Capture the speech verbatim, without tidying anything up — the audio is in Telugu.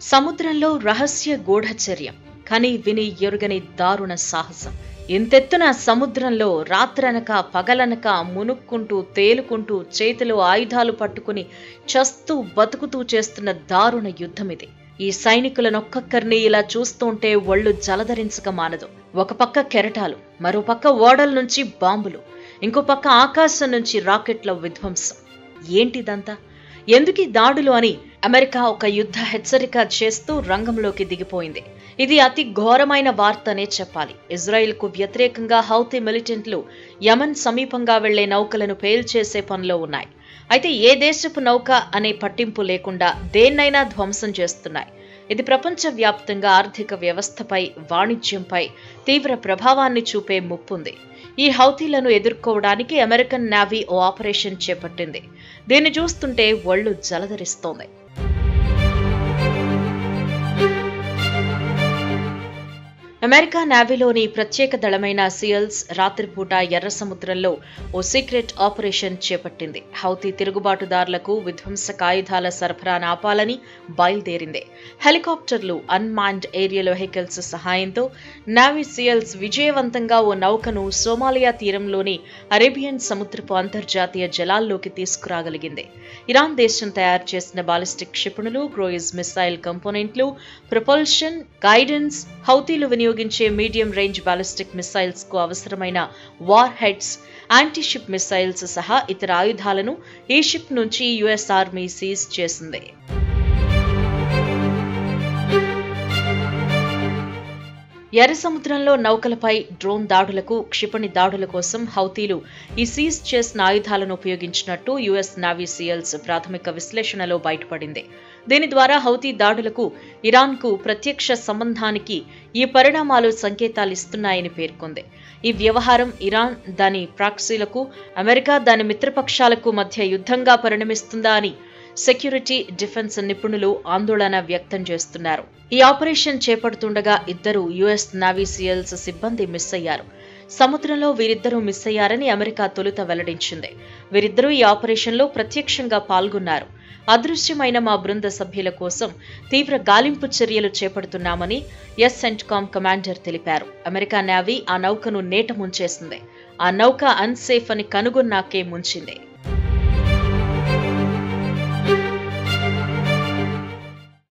సముద్రంలో రహస్య గూఢచర్యం, కని విని ఎరుగని దారుణ సాహసం. ఇంతెత్తున సముద్రంలో రాత్రనక పగలనక మునుక్కుంటూ తేలుకుంటూ చేతిలో ఆయుధాలు పట్టుకుని చస్తూ బతుకుతూ చేస్తున్న దారుణ యుద్ధమిది. ఈ సైనికులనొక్కొక్కరిని ఇలా చూస్తుంటే ఒళ్ళు జలధరించక మానదు. ఒక పక్క కెరటాలు, మరో పక్క ఓడల నుంచి బాంబులు, ఇంకో పక్క ఆకాశం నుంచి రాకెట్ల విధ్వంసం. ఏంటిదంతా? ఎందుకీ దాడులు అని అమెరికా ఒక యుద్ధ హెచ్చరిక చేస్తూ రంగంలోకి దిగిపోయింది. ఇది అతి ఘోరమైన వార్తనే చెప్పాలి. ఇజ్రాయెల్కు వ్యతిరేకంగా హౌతీ మిలిటెంట్లు యమన్ సమీపంగా వెళ్లే నౌకలను పేల్చేసే పనిలో ఉన్నాయి. అయితే ఏ దేశపు నౌక అనే పట్టింపు లేకుండా దేన్నైనా ధ్వంసం చేస్తున్నాయి. ఇది ప్రపంచ వ్యాప్తంగా ఆర్థిక వ్యవస్థపై, వాణిజ్యంపై తీవ్ర ప్రభావాన్ని చూపే ముప్పుంది. ఈ హౌతీలను ఎదుర్కోవడానికి అమెరికన్ నేవీ ఓ ఆపరేషన్ చేపట్టింది. దీన్ని చూస్తుంటే ఒళ్ళు జలధరిస్తోంది. అమెరికా నేవీలోని ప్రత్యేక దళమైన సియల్స్ రాత్రిపూట ఎర్ర సముద్రంలో ఓ సీక్రెట్ ఆపరేషన్ చేపట్టింది. హౌతీ తిరుగుబాటుదారులకు విధ్వంసక ఆయుధాల సరఫరాను ఆపాలని బయలుదేరింది. హెలికాప్టర్లు, అన్మాన్డ్ ఏరియల్ వెహికల్స్ సహాయంతో నేవీ సియల్స్ విజయవంతంగా ఓ నౌకను సోమాలియా తీరంలోని అరేబియన్ సముద్రపు అంతర్జాతీయ జలాల్లోకి తీసుకురాగలిగింది. ఇరాన్ దేశం తయారు చేసిన బాలిస్టిక్ క్షిపణులు, క్రూయిజ్ మిసైల్ కంపోనెంట్లు, ప్రొపల్షన్, గైడెన్స్, హౌతీలు వినియోగించే మీడియం రేంజ్ బాలిస్టిక్ మిసైల్స్ కు అవసరమైన warheads, anti ship missiles సహా ఇతర ఆయుధాలను ఈ షిప్ నుంచి యుఎస్ ఆర్మీ సీజ్ చేసింది. ఎర్ర సముద్రంలో నౌకలపై డ్రోన్ దాడులకు, క్షిపణి దాడుల కోసం హౌతీలు ఈ సీజ్ చేసిన ఆయుధాలను ఉపయోగించినట్టు యుఎస్ నేవీ సియల్స్ ప్రాథమిక విశ్లేషణలో బయటపడింది. దీని ద్వారా హౌతీ దాడులకు, ఇరాన్కు ప్రత్యక్ష సంబంధానికి ఈ పరిణామాలు సంకేతాలిస్తున్నాయని పేర్కొంది. ఈ వ్యవహారం ఇరాన్, దాని ప్రాక్సీలకు, అమెరికా దాని మిత్రపక్షాలకు మధ్య యుద్ధంగా పరిణమిస్తుందా అని సెక్యూరిటీ, డిఫెన్స్ నిపుణులు ఆందోళన వ్యక్తం చేస్తున్నారు. ఈ ఆపరేషన్ చేపడుతుండగా ఇద్దరు యుఎస్ నేవీ సియల్స్ సిబ్బంది మిస్ అయ్యారు. సముద్రంలో వీరిద్దరూ మిస్ అయ్యారని అమెరికా తొలుత వెల్లడించింది. వీరిద్దరూ ఈ ఆపరేషన్లో ప్రత్యక్షంగా పాల్గొన్నారు. అదృశ్యమైన మా బృంద సభ్యుల కోసం తీవ్ర గాలింపు చర్యలు చేపడుతున్నామని ఎస్ సెంట్కామ్ కమాండర్ తెలిపారు. అమెరికా నేవీ ఆ నౌకను నేట ముంచేసింది. ఆ నౌక అన్సేఫ్ అని కనుగొన్నాకే ముంచింది.